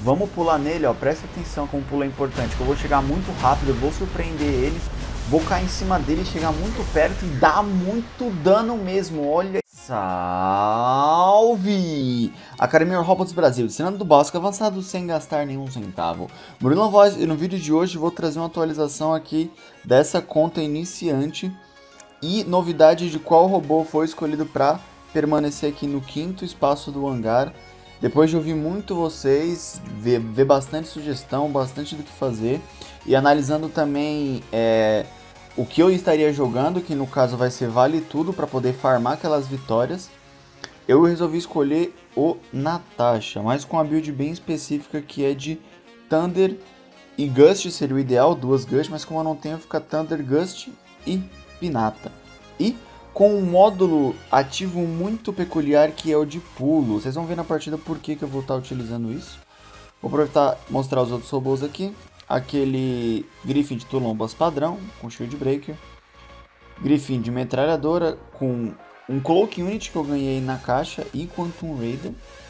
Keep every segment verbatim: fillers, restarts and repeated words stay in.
Vamos pular nele, ó. Presta atenção como pulo é importante. Que eu vou chegar muito rápido, eu vou surpreender ele. Vou cair em cima dele, chegar muito perto e dar muito dano mesmo. Olha. Salve! Academia Robots Brasil, ensinando do básico avançado sem gastar nenhum centavo. Murilo Voz, e no vídeo de hoje vou trazer uma atualização aqui dessa conta iniciante. E novidade de qual robô foi escolhido para permanecer aqui no quinto espaço do hangar. Depois de ouvir muito vocês, ver, ver bastante sugestão, bastante do que fazer. E analisando também é, o que eu estaria jogando, que no caso vai ser vale tudo para poder farmar aquelas vitórias. Eu resolvi escolher o Natasha, mas com uma build bem específica que é de Thunder e Gust seria o ideal, duas Gust, mas como eu não tenho, fica Thunder, Gust e Pinata. E com um módulo ativo muito peculiar que é o de pulo. Vocês vão ver na partida por que, que eu vou estar utilizando isso. Vou aproveitar e mostrar os outros robôs aqui. Aquele Griffin de Tulombas padrão, com Shield Breaker. Griffin de metralhadora, com um Cloak Unit que eu ganhei na caixa e Quantum Raider.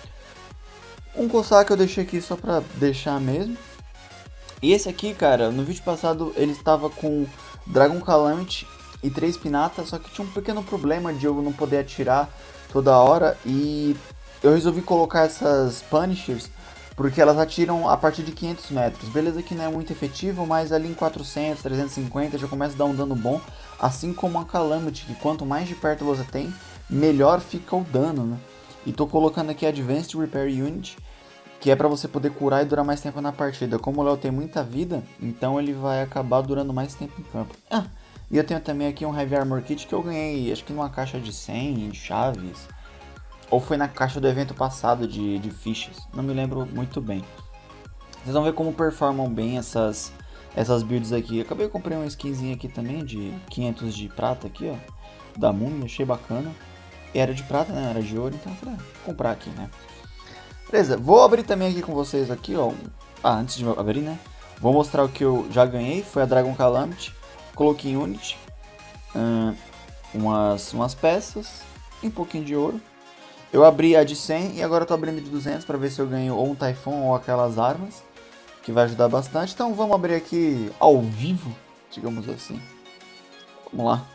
Um Cossack eu deixei aqui só pra deixar mesmo. E esse aqui, cara, no vídeo passado ele estava com Dragon Calamity e três Pinatas, só que tinha um pequeno problema de eu não poder atirar toda hora. E eu resolvi colocar essas Punishers porque elas atiram a partir de quinhentos metros. Beleza que não é muito efetivo, mas ali em quatrocentos, trezentos e cinquenta já começa a dar um dano bom. Assim como a Calamity, que quanto mais de perto você tem, melhor fica o dano, né? E tô colocando aqui Advanced Repair Unit, que é para você poder curar e durar mais tempo na partida. Como o Léo tem muita vida, então ele vai acabar durando mais tempo em campo. Ah, e eu tenho também aqui um Heavy Armor Kit que eu ganhei, acho que numa caixa de cem chaves. Ou foi na caixa do evento passado de, de fichas, não me lembro muito bem. Vocês vão ver como performam bem essas, essas builds aqui. Eu acabei comprei uma skinzinha aqui também de quinhentos de prata aqui, ó. Da Múmia, achei bacana. E era de prata, né? Era de ouro, então eu falei, ah, vou comprar aqui, né? Beleza, vou abrir também aqui com vocês aqui, ó. Ah, antes de abrir, né? Vou mostrar o que eu já ganhei. Foi a Dragon Calamity. Coloquei em Unity. Hum, umas, umas peças. E um pouquinho de ouro. Eu abri a de cem e agora eu tô abrindo de duzentos para ver se eu ganho ou um Typhoon ou aquelas armas. Que vai ajudar bastante. Então vamos abrir aqui ao vivo, digamos assim. Vamos lá.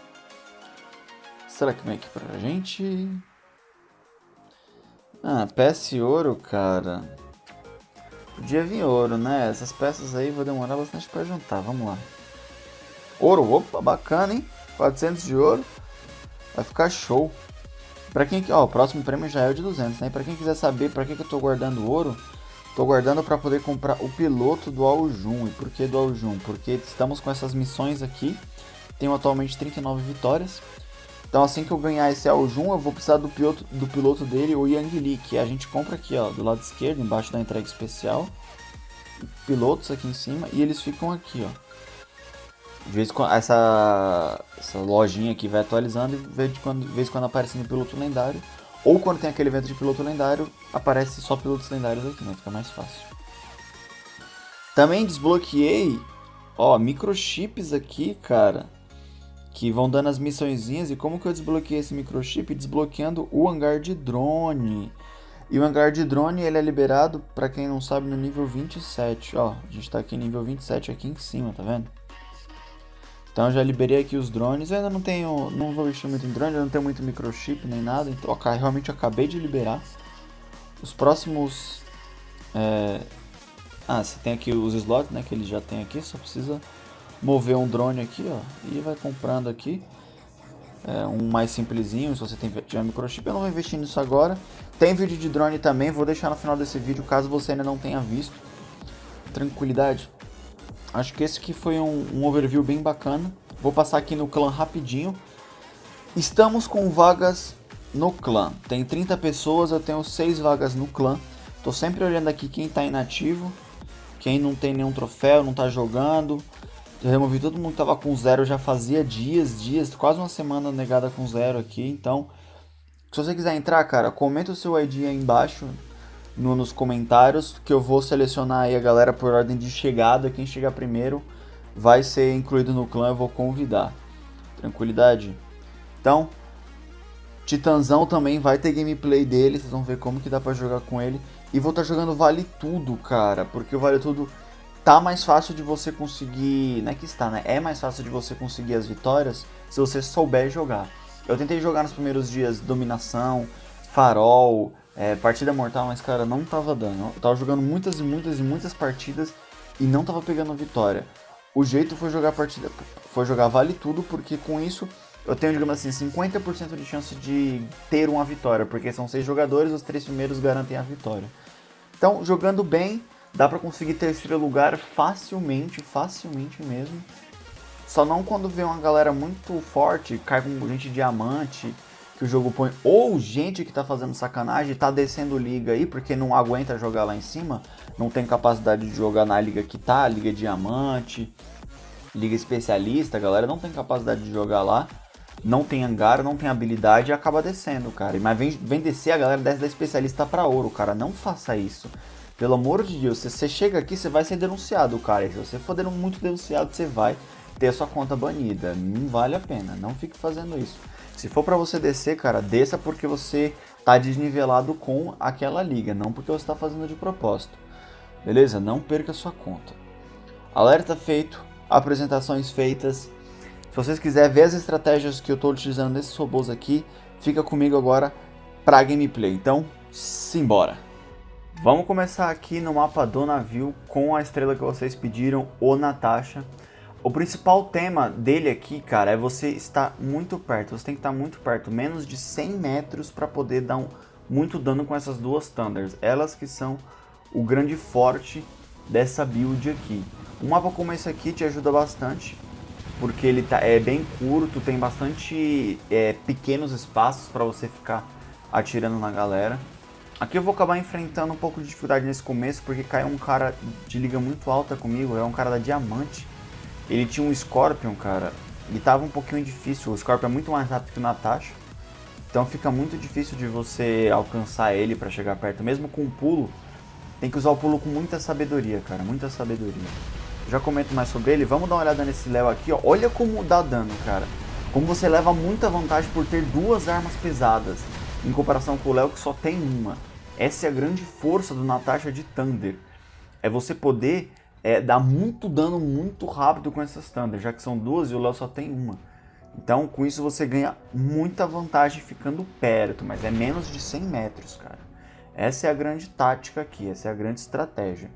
Será que vem aqui pra gente? Ah, peça e ouro, cara. Podia vir ouro, né? Essas peças aí vou demorar bastante pra juntar. Vamos lá. Ouro, opa, bacana, hein? quatrocentos de ouro. Vai ficar show. Pra quem... Ó, o próximo prêmio já é o de duzentos, né? Pra quem quiser saber pra que, que eu tô guardando ouro, tô guardando pra poder comprar o piloto do Aljun. E por que do Aljun? Porque estamos com essas missões aqui. Tenho atualmente trinta e nove vitórias. Então assim que eu ganhar esse Aljun, eu vou precisar do piloto, do piloto dele, o Yang Li, que a gente compra aqui, ó, do lado esquerdo, embaixo da entrega especial. Pilotos aqui em cima, e eles ficam aqui, ó. De vez em quando essa, essa lojinha aqui vai atualizando e de vez em quando, de vez em quando aparece no piloto lendário. Ou quando tem aquele evento de piloto lendário, aparece só pilotos lendários aqui, né? Fica mais fácil. Também desbloqueei, ó, microchips aqui, cara. Que vão dando as missõezinhas. E como que eu desbloqueei esse microchip? Desbloqueando o hangar de drone. E o hangar de drone ele é liberado, pra quem não sabe, no nível vinte e sete. Ó, a gente tá aqui no nível vinte e sete aqui em cima, tá vendo? Então eu já liberei aqui os drones. Eu ainda não tenho, não vou investir muito em drone, eu não tenho muito microchip nem nada. Então ó, realmente eu acabei de liberar. Os próximos... É... Ah, você tem aqui os slots, né, que ele já tem aqui. Só precisa mover um drone aqui, ó, e vai comprando aqui. É, um mais simplesinho, se você tem, tiver microchip. Eu não vou investir nisso agora. Tem vídeo de drone também, vou deixar no final desse vídeo, caso você ainda não tenha visto. Tranquilidade. Acho que esse aqui foi um, um overview bem bacana. Vou passar aqui no clã rapidinho. Estamos com vagas no clã. Tem trinta pessoas, eu tenho seis vagas no clã. Tô sempre olhando aqui quem tá inativo, quem não tem nenhum troféu, não tá jogando. Eu removi todo mundo que tava com zero, já fazia dias, dias, quase uma semana negada com zero aqui. Então, se você quiser entrar, cara, comenta o seu I D aí embaixo no, nos comentários, que eu vou selecionar aí a galera por ordem de chegada. Quem chegar primeiro vai ser incluído no clã, eu vou convidar. Tranquilidade? Então, Titanzão também vai ter gameplay dele, vocês vão ver como que dá pra jogar com ele. E vou estar jogando Vale Tudo, cara, porque o Vale Tudo tá mais fácil de você conseguir, não é que está, né? É mais fácil de você conseguir as vitórias se você souber jogar. Eu tentei jogar nos primeiros dias Dominação, Farol, é, Partida Mortal, mas cara, não tava dando. Eu tava jogando muitas e muitas e muitas partidas e não tava pegando vitória. O jeito foi jogar partida, foi jogar Vale Tudo, porque com isso eu tenho, digamos assim, cinquenta por cento de chance de ter uma vitória, porque são seis jogadores, os três primeiros garantem a vitória. Então, jogando bem, dá pra conseguir terceiro lugar facilmente, facilmente mesmo. Só não quando vê uma galera muito forte, cai com gente diamante, que o jogo põe, ou gente que tá fazendo sacanagem, tá descendo liga aí, porque não aguenta jogar lá em cima, não tem capacidade de jogar na liga que tá, liga diamante, liga especialista, a galera não tem capacidade de jogar lá, não tem hangar, não tem habilidade e acaba descendo, cara. Mas vem, vem descer, a galera desce da especialista pra ouro, cara, não faça isso. Pelo amor de Deus, se você chega aqui, você vai ser denunciado, cara, e se você for muito denunciado, você vai ter a sua conta banida, não vale a pena, não fique fazendo isso. Se for pra você descer, cara, desça porque você tá desnivelado com aquela liga, não porque você tá fazendo de propósito. Beleza? Não perca sua conta. Alerta feito, apresentações feitas. Se vocês quiserem ver as estratégias que eu tô utilizando nesses robôs aqui, fica comigo agora pra gameplay. Então, simbora! Vamos começar aqui no mapa do navio com a estrela que vocês pediram, o Natasha. O principal tema dele aqui, cara, é você estar muito perto. Você tem que estar muito perto, menos de cem metros para poder dar um, muito dano com essas duas Thunders. Elas que são o grande forte dessa build aqui. Um mapa como esse aqui te ajuda bastante, porque ele tá, é bem curto, tem bastante é, pequenos espaços para você ficar atirando na galera. Aqui eu vou acabar enfrentando um pouco de dificuldade nesse começo, porque caiu um cara de liga muito alta comigo, é um cara da Diamante. Ele tinha um Scorpion, cara, e tava um pouquinho difícil. O Scorpion é muito mais rápido que o Natasha, então fica muito difícil de você alcançar ele pra chegar perto. Mesmo com o pulo, tem que usar o pulo com muita sabedoria, cara, muita sabedoria. Já comento mais sobre ele, vamos dar uma olhada nesse Léo aqui, ó. Olha como dá dano, cara. Como você leva muita vantagem por ter duas armas pesadas, em comparação com o Léo que só tem uma. Essa é a grande força do Natasha de Thunder. É você poder é, dar muito dano muito rápido com essas Thunder, já que são duas e o Léo só tem uma. Então com isso você ganha muita vantagem ficando perto, mas é menos de cem metros, cara. Essa é a grande tática aqui, essa é a grande estratégia.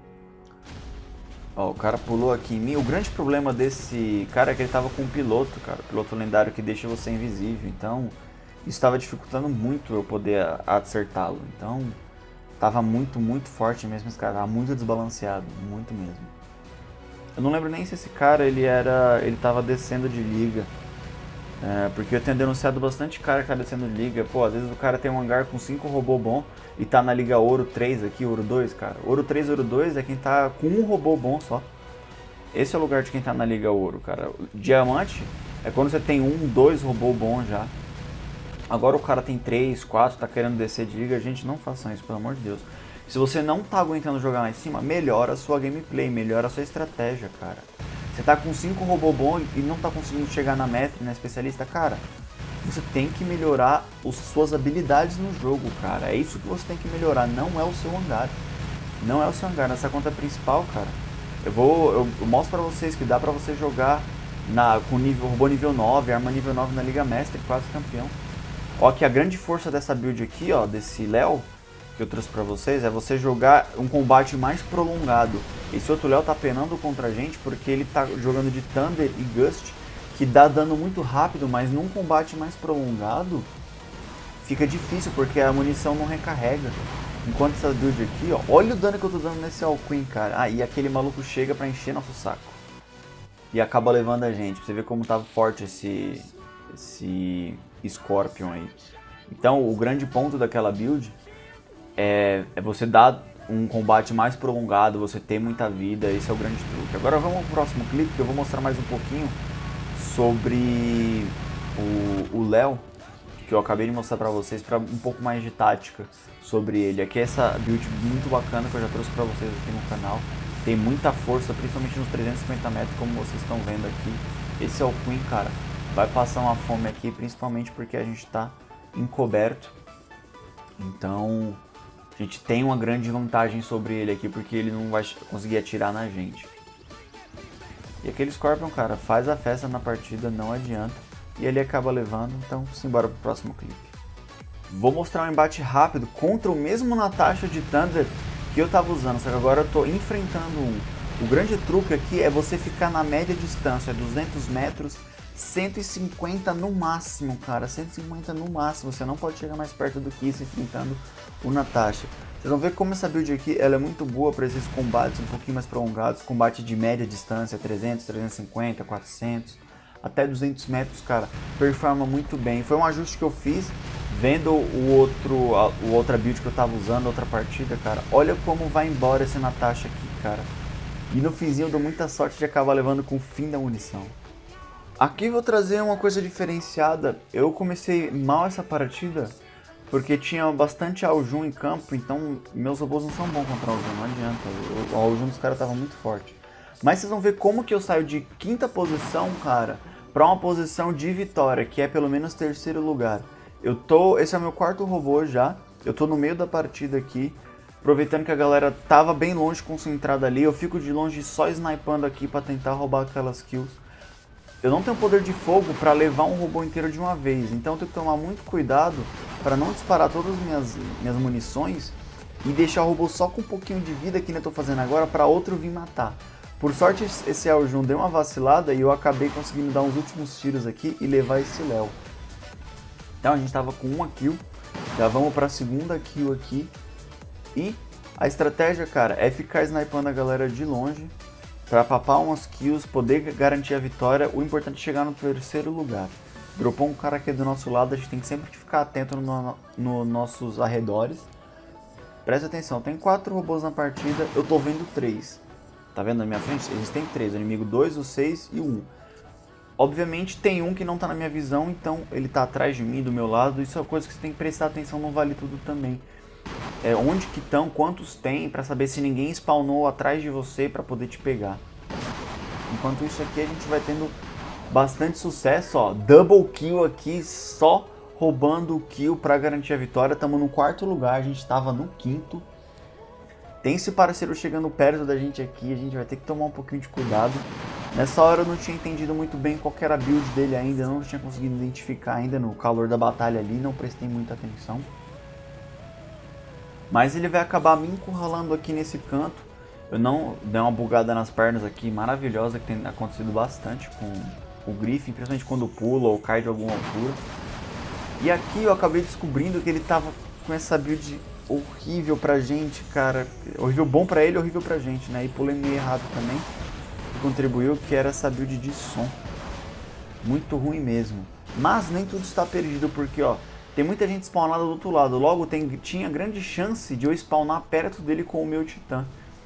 Ó, o cara pulou aqui em mim. O grande problema desse cara é que ele tava com um piloto, cara. O piloto lendário que deixa você invisível. Então, isso estava dificultando muito eu poder acertá-lo. Então, tava muito, muito forte mesmo esse cara. Tava muito desbalanceado. Muito mesmo. Eu não lembro nem se esse cara, ele era... Ele tava descendo de liga. É, porque eu tenho denunciado bastante cara que tá descendo de liga. Pô, às vezes o cara tem um hangar com cinco robô bom e tá na liga Ouro três aqui, Ouro dois, cara. Ouro três, Ouro dois é quem tá com um robô bom só. Esse é o lugar de quem tá na liga Ouro, cara. Diamante é quando você tem um, dois robô bons já. Agora o cara tem três, quatro, tá querendo descer de liga. Gente, não façam isso, pelo amor de Deus. Se você não tá aguentando jogar lá em cima, melhora a sua gameplay, melhora a sua estratégia, cara. Você tá com cinco robô bom e não tá conseguindo chegar na mestre, na especialista, cara. Você tem que melhorar as suas habilidades no jogo, cara. É isso que você tem que melhorar, não é o seu hangar. Não é o seu hangar. Nessa conta principal, cara, eu vou, eu, eu mostro pra vocês que dá pra você jogar na, com nível, robô nível nove, arma nível nove na Liga Mestre, quase campeão. Ó, que a grande força dessa build aqui, ó, desse Léo, que eu trouxe pra vocês, é você jogar um combate mais prolongado. Esse outro Léo tá penando contra a gente porque ele tá jogando de Thunder e Gust, que dá dano muito rápido, mas num combate mais prolongado fica difícil porque a munição não recarrega. Enquanto essa build aqui, ó, olha o dano que eu tô dando nesse Alquim, cara. Ah, e aquele maluco chega pra encher nosso saco e acaba levando a gente, pra você ver como tava forte esse, esse Scorpion aí. Então o grande ponto daquela build é, é você dar um combate mais prolongado, você ter muita vida, esse é o grande truque. Agora vamos pro próximo clipe que eu vou mostrar mais um pouquinho sobre o Léo, que eu acabei de mostrar pra vocês, para um pouco mais de tática sobre ele. Aqui é essa build muito bacana que eu já trouxe pra vocês aqui no canal. Tem muita força, principalmente nos trezentos e cinquenta metros, como vocês estão vendo aqui. Esse é o Queen, cara, vai passar uma fome aqui, principalmente porque a gente tá encoberto. Então A gente tem uma grande vantagem sobre ele aqui, porque ele não vai conseguir atirar na gente. E aquele Scorpion, cara, faz a festa na partida, não adianta. E ele acaba levando, então simbora pro próximo clipe. Vou mostrar um embate rápido contra o mesmo Natasha de Thunder que eu tava usando, só que agora eu tô enfrentando um. O grande truque aqui é você ficar na média distância, duzentos metros, cento e cinquenta no máximo, cara, cento e cinquenta no máximo. Você não pode chegar mais perto do que isso enfrentando o Natasha. Vocês vão ver como essa build aqui ela é muito boa para esses combates um pouquinho mais prolongados, combate de média distância, trezentos, trezentos e cinquenta, quatrocentos, até duzentos metros, cara, performa muito bem. Foi um ajuste que eu fiz vendo o outro, a, o outra build que eu tava usando, outra partida, cara. Olha como vai embora esse Natasha aqui, cara. E no finzinho eu dou muita sorte de acabar levando com o fim da munição. Aqui vou trazer uma coisa diferenciada. Eu comecei mal essa partida porque tinha bastante Aljun em campo, então meus robôs não são bons contra Aljun, não adianta. O Aljun dos caras estava muito forte. Mas vocês vão ver como que eu saio de quinta posição, cara, para uma posição de vitória, que é pelo menos terceiro lugar. Eu tô, esse é o meu quarto robô já, eu tô no meio da partida aqui, aproveitando que a galera tava bem longe, concentrada ali, eu fico de longe só snipando aqui para tentar roubar aquelas kills. Eu não tenho poder de fogo para levar um robô inteiro de uma vez, então eu tenho que tomar muito cuidado para não disparar todas as minhas, minhas munições e deixar o robô só com um pouquinho de vida, que nem eu tô fazendo agora, para outro vir matar. Por sorte esse Aljun deu uma vacilada e eu acabei conseguindo dar uns últimos tiros aqui e levar esse Léo. Então a gente tava com uma kill, já vamos para a segunda kill aqui. E a estratégia, cara, é ficar snipando a galera de longe para papar umas kills, poder garantir a vitória. O importante é chegar no terceiro lugar. Dropou um cara aqui do nosso lado, a gente tem que sempre ficar atento nos no, no nossos arredores. Presta atenção, tem quatro robôs na partida, eu tô vendo três. Tá vendo na minha frente? Existem três, o inimigo dois, o seis e o um. Obviamente tem um que não tá na minha visão, então ele tá atrás de mim, do meu lado. Isso é uma coisa que você tem que prestar atenção no Vale Tudo também. É, onde que estão, quantos tem, para saber se ninguém spawnou atrás de você para poder te pegar. Enquanto isso aqui a gente vai tendo bastante sucesso, ó, double kill aqui, só roubando o kill para garantir a vitória. Estamos no quarto lugar, a gente estava no quinto. Tem esse parceiro chegando perto da gente aqui, a gente vai ter que tomar um pouquinho de cuidado. Nessa hora eu não tinha entendido muito bem qual que era a build dele ainda, eu não tinha conseguido identificar ainda no calor da batalha ali, não prestei muita atenção. Mas ele vai acabar me encurralando aqui nesse canto. Eu não dei uma bugada nas pernas aqui, maravilhosa, que tem acontecido bastante com o Griffin, principalmente quando pula ou cai de alguma altura. E aqui eu acabei descobrindo que ele tava com essa build horrível pra gente, cara. Horrível bom pra ele, horrível pra gente, né? E pulei meio errado também, que contribuiu, que era essa build de som. Muito ruim mesmo. Mas nem tudo está perdido, porque ó, tem muita gente spawnada do outro lado, logo tem, tinha grande chance de eu spawnar perto dele com o meu titã.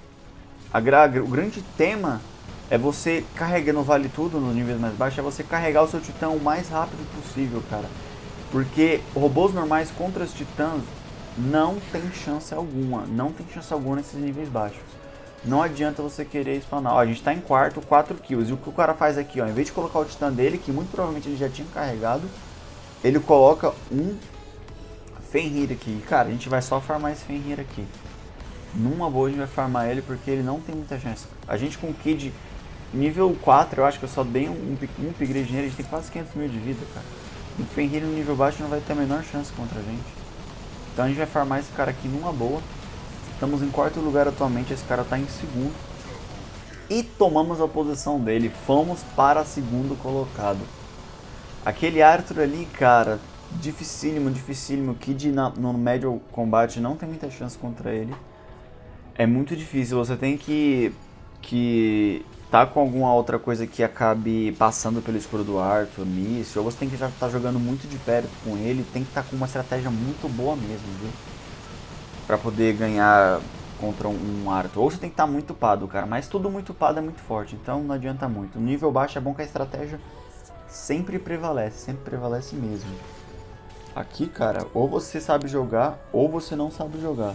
A, o grande tema é você carregar no Vale Tudo, nos níveis mais baixos, é você carregar o seu titã o mais rápido possível, cara. Porque robôs normais contra os titãs não tem chance alguma, não tem chance alguma nesses níveis baixos. Não adianta você querer spawnar. Ó, a gente tá em quarto, quatro kills, e o que o cara faz aqui, ó, em vez de colocar o titã dele, que muito provavelmente ele já tinha carregado, ele coloca um Fenrir aqui. Cara, a gente vai só farmar esse Fenrir aqui. Numa boa a gente vai farmar ele porque ele não tem muita chance. A gente com o Kid nível quatro, eu acho que eu só dei um, um, um upgrade nele, a gente tem quase quinhentos mil de vida, cara. O Fenrir no nível baixo não vai ter a menor chance contra a gente. Então a gente vai farmar esse cara aqui numa boa. Estamos em quarto lugar atualmente, esse cara tá em segundo. E tomamos a posição dele, fomos para segundo colocado. Aquele Arthur ali, cara, dificílimo, dificílimo. O Kid na, no médio combate não tem muita chance contra ele. É muito difícil, você tem que, que tá com alguma outra coisa que acabe passando pelo escuro do Arthur, míssil, ou você tem que já estar tá jogando muito de perto com ele, tem que estar tá com uma estratégia muito boa mesmo, viu? Pra poder ganhar contra um, um Arthur. Ou você tem que estar tá muito upado, cara, mas tudo muito upado é muito forte, então não adianta muito. No nível baixo é bom que a estratégia sempre prevalece, sempre prevalece mesmo. Aqui, cara, ou você sabe jogar, ou você não sabe jogar.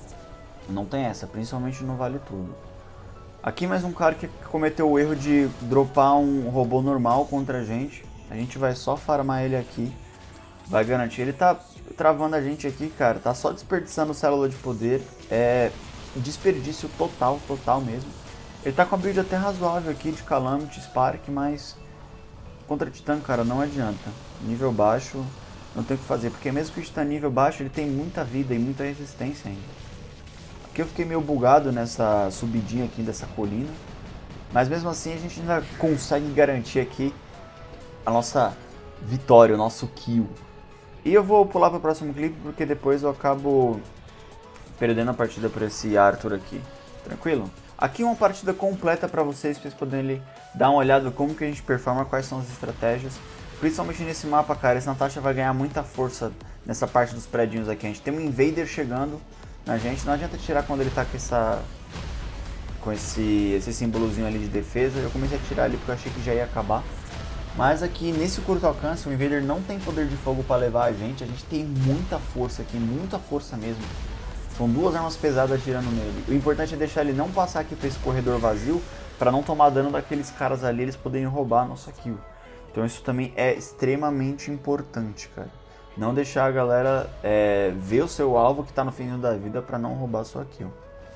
Não tem essa, principalmente no Vale Tudo. Aqui mais um cara que cometeu o erro de dropar um robô normal contra a gente. A gente vai só farmar ele aqui. Vai garantir. Ele tá... travando a gente aqui, cara. Tá só desperdiçando célula de poder. É desperdício total, total mesmo. Ele tá com a build até razoável aqui de Calamity, Spark, mas contra Titã, cara, não adianta. Nível baixo, não tem o que fazer, porque mesmo que o Titã nível baixo, ele tem muita vida e muita resistência ainda. Aqui eu fiquei meio bugado nessa subidinha aqui dessa colina, mas mesmo assim a gente ainda consegue garantir aqui a nossa vitória, o nosso kill. E eu vou pular para o próximo clipe, porque depois eu acabo perdendo a partida por esse Arthur aqui. Tranquilo? Aqui uma partida completa para vocês, para vocês poderem dar uma olhada como que a gente performa, quais são as estratégias. Principalmente nesse mapa, cara, esse Natasha vai ganhar muita força nessa parte dos predinhos aqui. A gente tem um Invader chegando na gente, não adianta tirar quando ele tá com essa... com esse, esse símbolozinho ali de defesa. Eu comecei a tirar ali porque eu achei que já ia acabar. Mas aqui nesse curto alcance o Invader não tem poder de fogo para levar a gente. A gente tem muita força aqui, muita força mesmo. São duas armas pesadas atirando nele. O importante é deixar ele não passar aqui para esse corredor vazio, para não tomar dano daqueles caras ali, eles poderem roubar a nossa kill. Então isso também é extremamente importante, cara. Não deixar a galera é, ver o seu alvo que está no fim da vida para não roubar a sua kill.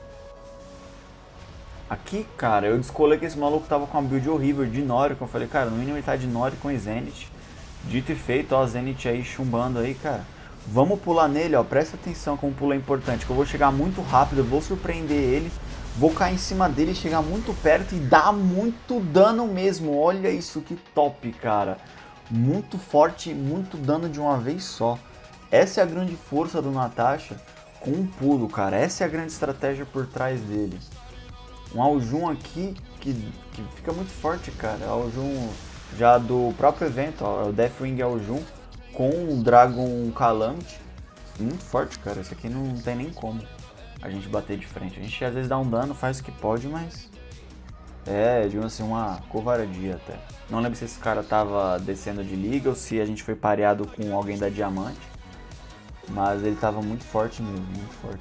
Aqui, cara, eu descolei que esse maluco tava com uma build horrível de Nori, que eu falei, cara, no mínimo ele tá de Nori com Zenith. Dito e feito, ó, Zenith aí chumbando aí, cara. Vamos pular nele, ó, presta atenção como pulo é importante, que eu vou chegar muito rápido, eu vou surpreender ele, vou cair em cima dele, chegar muito perto e dar muito dano mesmo. Olha isso, que top, cara. Muito forte, muito dano de uma vez só. Essa é a grande força do Natasha com um pulo, cara. Essa é a grande estratégia por trás dele. Um Aljun aqui que, que fica muito forte, cara. Aljun já do próprio evento, ó, o Deathwing Aljun com o Dragon Calamity. Muito forte, cara. Esse aqui não tem nem como a gente bater de frente. A gente às vezes dá um dano, faz o que pode, mas é, digamos assim, uma covardia até. Não lembro se esse cara tava descendo de liga ou se a gente foi pareado com alguém da Diamante. Mas ele tava muito forte mesmo, muito forte.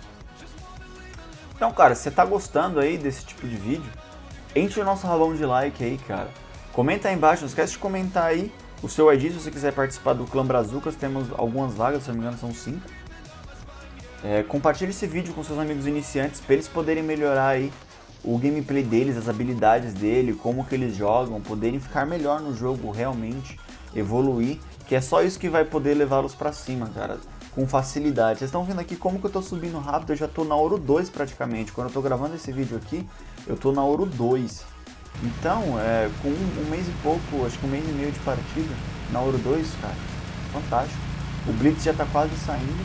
Então, cara, se você tá gostando aí desse tipo de vídeo, enche o nosso rabão de like aí, cara. Comenta aí embaixo, não esquece de comentar aí o seu I D se você quiser participar do Clã Brazucas. Temos algumas vagas, se não me engano são cinco. É, compartilhe esse vídeo com seus amigos iniciantes para eles poderem melhorar aí o gameplay deles, as habilidades dele, como que eles jogam, poderem ficar melhor no jogo realmente, evoluir, que é só isso que vai poder levá-los pra cima, cara, com facilidade. Vocês estão vendo aqui como que eu tô subindo rápido, eu já tô na Ouro dois praticamente. Quando eu tô gravando esse vídeo aqui, eu tô na Ouro dois. Então, é, com um, um mês e pouco, acho que um mês e meio de partida, na Ouro dois, cara, fantástico. O Blitz já tá quase saindo,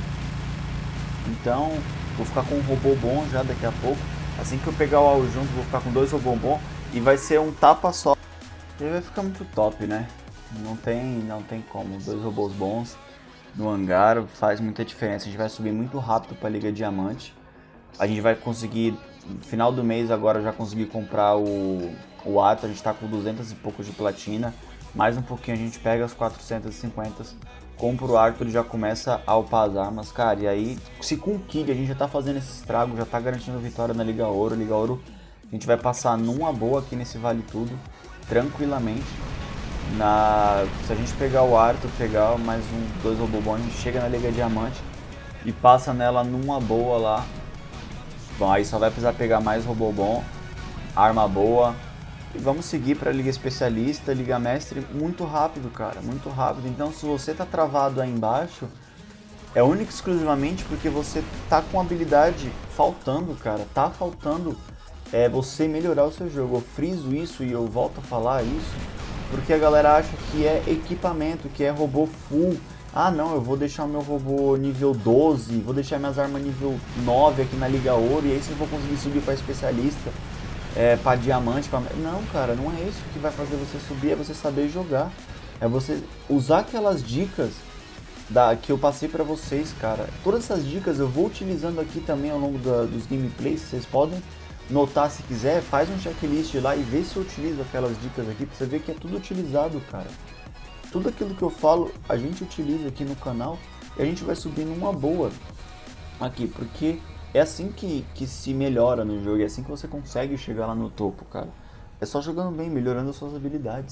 então vou ficar com um robô bom já daqui a pouco. Assim que eu pegar o Aljun, vou ficar com dois robôs bons e vai ser um tapa só. E vai ficar muito top, né? Não tem, não tem como, dois robôs bons no hangar faz muita diferença. A gente vai subir muito rápido para a Liga Diamante. A gente vai conseguir, no final do mês agora, já conseguir comprar o, o Arthur. A gente está com duzentos e poucos de platina. Mais um pouquinho a gente pega as quatrocentas e cinquenta. Compra o Arthur e já começa a upar as armas, cara. E aí, se com o Kid a gente já tá fazendo esse estrago, já tá garantindo vitória na Liga Ouro. Liga Ouro a gente vai passar numa boa aqui nesse Vale Tudo, tranquilamente. Na... Se a gente pegar o Arthur, pegar mais um, dois robôs bons, a gente chega na Liga Diamante e passa nela numa boa lá. Bom, aí só vai precisar pegar mais robô bom, arma boa. E vamos seguir para a Liga Especialista, Liga Mestre, muito rápido, cara, muito rápido. Então se você tá travado aí embaixo, é único e exclusivamente porque você tá com habilidade faltando, cara. Tá faltando é, você melhorar o seu jogo. Eu friso isso e eu volto a falar isso, porque a galera acha que é equipamento, que é robô full. Ah não, eu vou deixar o meu robô nível doze, vou deixar minhas armas nível nove aqui na Liga Ouro, e aí eu vou conseguir subir para Especialista. É, para diamante, pra... não, cara, não é isso que vai fazer você subir, é você saber jogar, é você usar aquelas dicas da, que eu passei para vocês, cara. Todas essas dicas eu vou utilizando aqui também ao longo da, dos gameplays. Vocês podem notar se quiser, faz um checklist lá e vê se eu utilizo aquelas dicas aqui, pra você ver que é tudo utilizado, cara. Tudo aquilo que eu falo, a gente utiliza aqui no canal e a gente vai subir numa boa aqui, porque é assim que, que se melhora no jogo, é assim que você consegue chegar lá no topo, cara. É só jogando bem, melhorando as suas habilidades.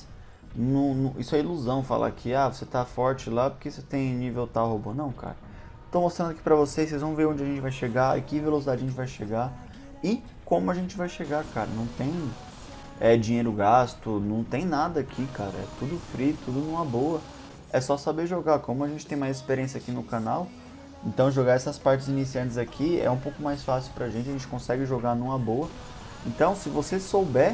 Não, não, isso é ilusão falar que ah, você tá forte lá porque você tem nível tal robô. Não, cara. Tô mostrando aqui pra vocês, vocês vão ver onde a gente vai chegar e que velocidade a gente vai chegar e como a gente vai chegar, cara. Não tem é, dinheiro gasto, não tem nada aqui, cara. É tudo free, tudo numa boa. É só saber jogar. Como a gente tem mais experiência aqui no canal, então jogar essas partes iniciantes aqui é um pouco mais fácil pra gente, a gente consegue jogar numa boa. Então, se você souber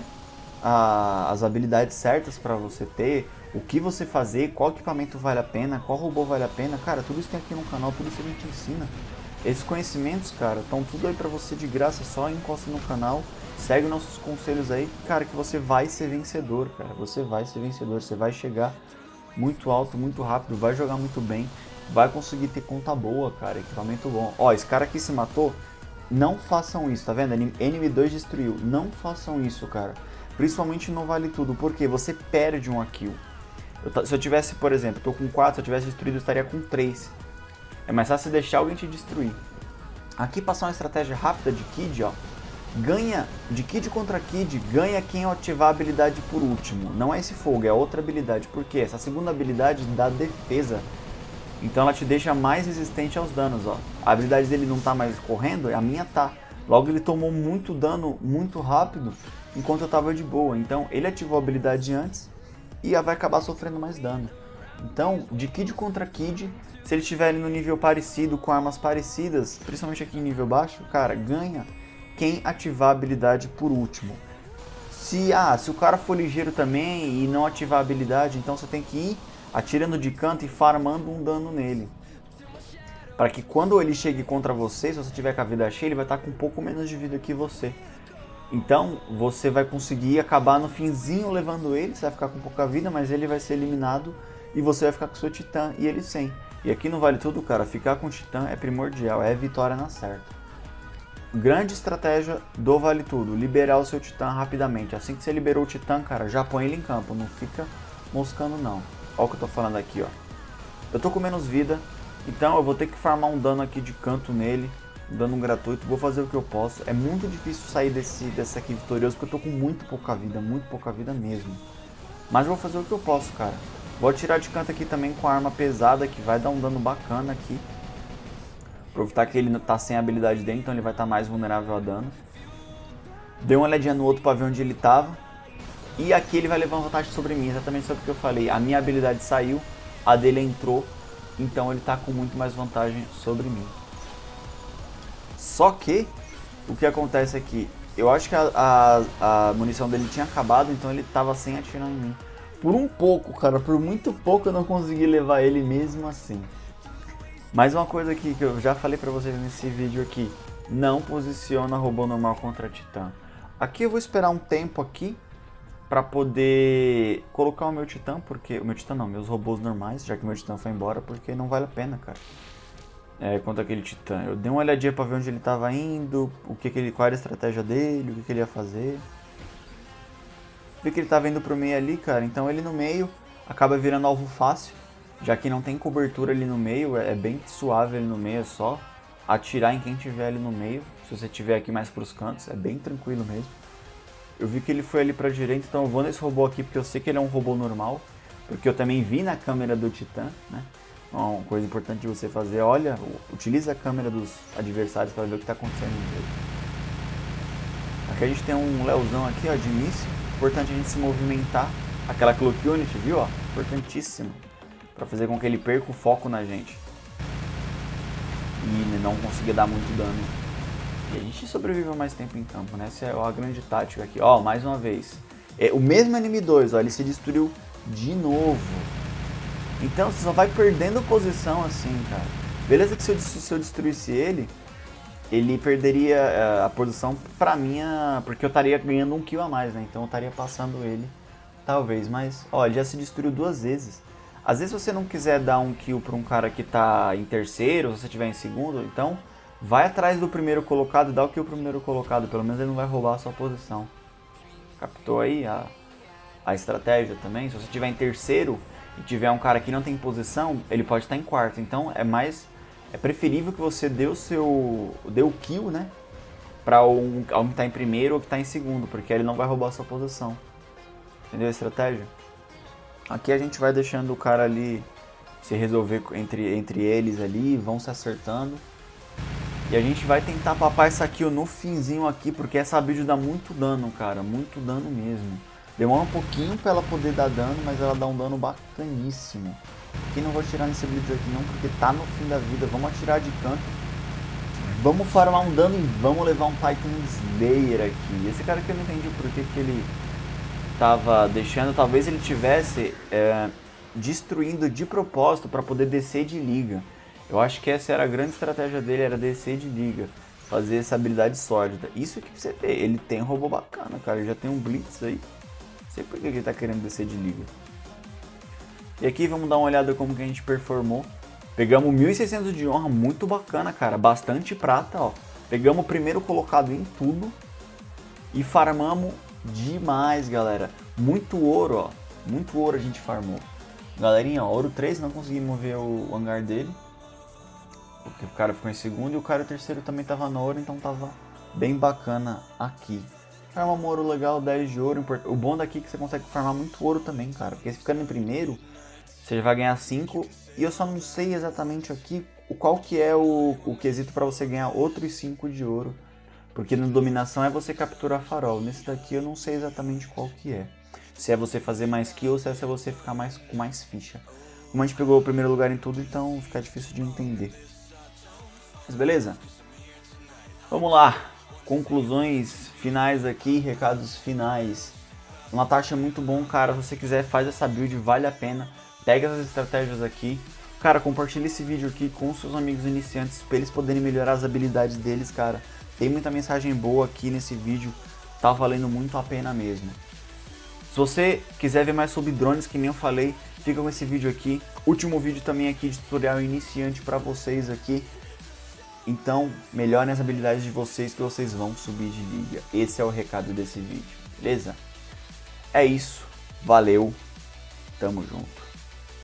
a, as habilidades certas para você ter, o que você fazer, qual equipamento vale a pena, qual robô vale a pena, cara, tudo isso tem aqui no canal, tudo isso a gente ensina. Esses conhecimentos, cara, estão tudo aí pra você de graça, só encosta no canal, segue nossos conselhos aí, cara, que você vai ser vencedor, cara, você vai ser vencedor, você vai chegar muito alto, muito rápido, vai jogar muito bem, vai conseguir ter conta boa, cara, equipamento bom. Ó, esse cara aqui se matou, não façam isso, tá vendo? N M dois destruiu, não façam isso, cara. Principalmente no Vale Tudo, porque você perde uma kill. Eu, se eu tivesse, por exemplo, tô com quatro, se eu tivesse destruído eu estaria com três. É mais fácil deixar alguém te destruir. Aqui passar uma estratégia rápida de Kid, ó. Ganha, de Kid contra Kid, ganha quem ativar a habilidade por último. Não é esse fogo, é outra habilidade. Por quê? Essa segunda habilidade dá defesa. Então ela te deixa mais resistente aos danos, ó. A habilidade dele não tá mais correndo, a minha tá. Logo ele tomou muito dano, muito rápido, enquanto eu tava de boa. Então ele ativou a habilidade antes e vai acabar sofrendo mais dano. Então, de Kid contra Kid, se eles estiverem no nível parecido, com armas parecidas, principalmente aqui em nível baixo, cara, ganha quem ativar a habilidade por último. Se, ah, se o cara for ligeiro também e não ativar a habilidade, então você tem que ir atirando de canto e farmando um dano nele. Para que quando ele chegue contra você, se você tiver com a vida cheia, ele vai estar com um pouco menos de vida que você. Então você vai conseguir acabar no finzinho levando ele, você vai ficar com pouca vida, mas ele vai ser eliminado e você vai ficar com o seu titã e ele sem. E aqui no Vale Tudo, cara, ficar com o titã é primordial, é vitória na certa. Grande estratégia do Vale Tudo, liberar o seu titã rapidamente. Assim que você liberou o titã, cara, já põe ele em campo, não fica moscando não. Olha o que eu tô falando aqui, ó. Eu tô com menos vida, então eu vou ter que farmar um dano aqui de canto nele, um dano gratuito, vou fazer o que eu posso. É muito difícil sair desse, desse aqui vitorioso, porque eu tô com muito pouca vida, muito pouca vida mesmo. Mas eu vou fazer o que eu posso, cara. Vou atirar de canto aqui também com a arma pesada, que vai dar um dano bacana aqui. Aproveitar que ele tá sem habilidade dele, então ele vai estar tá mais vulnerável a dano. Dei uma olhadinha no outro pra ver onde ele tava. E aqui ele vai levar uma vantagem sobre mim, exatamente sobre o que eu falei. A minha habilidade saiu, a dele entrou, então ele tá com muito mais vantagem sobre mim. Só que, o que acontece aqui, eu acho que a, a, a munição dele tinha acabado, então ele tava sem atirar em mim. Por um pouco, cara, por muito pouco eu não consegui levar ele mesmo assim. Mais uma coisa aqui que eu já falei pra vocês nesse vídeo aqui, não posiciona robô normal contra titã. Aqui eu vou esperar um tempo aqui pra poder colocar o meu titã, porque... O meu titã não, meus robôs normais, já que o meu titã foi embora, porque não vale a pena, cara. É, contra aquele titã. Eu dei uma olhadinha pra ver onde ele tava indo, o que que ele, qual era a estratégia dele, o que, que ele ia fazer. Vi que ele tava indo pro meio ali, cara, então ele no meio acaba virando alvo fácil, já que não tem cobertura ali no meio, é bem suave ali no meio, é só atirar em quem tiver ali no meio. Se você tiver aqui mais pros cantos, é bem tranquilo mesmo. Eu vi que ele foi ali pra direita, então eu vou nesse robô aqui porque eu sei que ele é um robô normal, porque eu também vi na câmera do titã, né? Uma coisa importante de você fazer, olha, utiliza a câmera dos adversários para ver o que está acontecendo no jogo. Aqui a gente tem um Leozão aqui, ó, de início. Importante a gente se movimentar. Aquela Cloak Unit, viu, ó? Importantíssimo. Para fazer com que ele perca o foco na gente. E não consiga dar muito dano. E a gente sobrevive mais tempo em campo, né? Essa é a grande tática aqui. Ó, mais uma vez. É, o mesmo N M dois, ó, ele se destruiu de novo. Então você só vai perdendo posição assim, cara. Beleza que se eu, se eu destruísse ele, ele perderia uh, a posição pra minha... Porque eu estaria ganhando um kill a mais, né? Então eu estaria passando ele, talvez. Mas, ó, ele já se destruiu duas vezes. Às vezes você não quiser dar um kill pra um cara que tá em terceiro, se você estiver em segundo, então vai atrás do primeiro colocado e dá o kill pro primeiro colocado. Pelo menos ele não vai roubar a sua posição. Captou aí a, a estratégia também? Se você estiver em terceiro e tiver um cara que não tem posição, ele pode estar em quarto. Então é mais é preferível que você dê o seu dê o kill, né, para um, um que está em primeiro ou que está em segundo, porque ele não vai roubar a sua posição. Entendeu a estratégia? Aqui a gente vai deixando o cara ali se resolver entre, entre eles ali, vão se acertando. E a gente vai tentar papar essa kill no finzinho aqui, porque essa build dá muito dano, cara, muito dano mesmo. Demora um pouquinho pra ela poder dar dano, mas ela dá um dano bacaníssimo. Aqui não vou atirar nesse blitz aqui não, porque tá no fim da vida. Vamos atirar de canto. Vamos farmar um dano e vamos levar um Titan Slayer aqui. Esse cara aqui eu não entendi por que que ele tava deixando. Talvez ele tivesse é, destruindo de propósito para poder descer de liga. Eu acho que essa era a grande estratégia dele, era descer de liga. Fazer essa habilidade sólida. Isso que você vê, ele tem um robô bacana, cara. Ele já tem um blitz aí. Não sei por que ele tá querendo descer de liga. E aqui vamos dar uma olhada como que a gente performou. Pegamos mil e seiscentos de honra, muito bacana, cara. Bastante prata, ó. Pegamos o primeiro colocado em tudo. E farmamos demais, galera. Muito ouro, ó. Muito ouro a gente farmou. Galerinha, ó, ouro três, não consegui mover o hangar dele. Porque o cara ficou em segundo e o cara terceiro também tava no ouro, então tava bem bacana aqui. Farmamos ouro legal, dez de ouro. O bom daqui é que você consegue farmar muito ouro também, cara. Porque se ficando em primeiro, você vai ganhar cinco. E eu só não sei exatamente aqui qual que é o, o quesito para você ganhar outros cinco de ouro. Porque no dominação é você capturar farol. Nesse daqui eu não sei exatamente qual que é. Se é você fazer mais kill ou se é você ficar mais, com mais ficha. Como a gente pegou o primeiro lugar em tudo, então fica difícil de entender. Mas beleza? Vamos lá. Conclusões finais aqui, recados finais. Uma taxa muito bom, cara. Se você quiser, faz essa build, vale a pena. Pega essas estratégias aqui. Cara, compartilha esse vídeo aqui com seus amigos iniciantes para eles poderem melhorar as habilidades deles, cara. Tem muita mensagem boa aqui nesse vídeo. Tá valendo muito a pena mesmo. Se você quiser ver mais sobre drones, que nem eu falei, fica com esse vídeo aqui. Último vídeo também aqui de tutorial iniciante para vocês aqui. Então, melhorem as habilidades de vocês que vocês vão subir de liga. Esse é o recado desse vídeo, beleza? É isso. Valeu. Tamo junto.